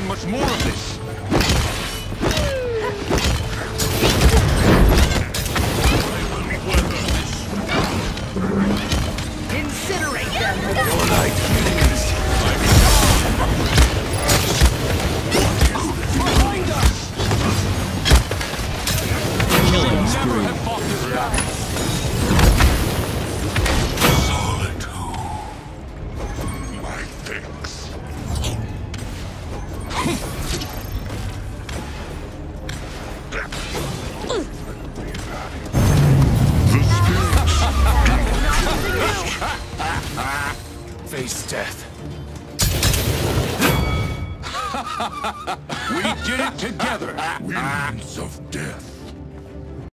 much more of this? Incinerate them! Your light heals. Behind us! Killing Never spree. have fought this battle. Solitude. My thanks. Face death. We did it together. Winds of death.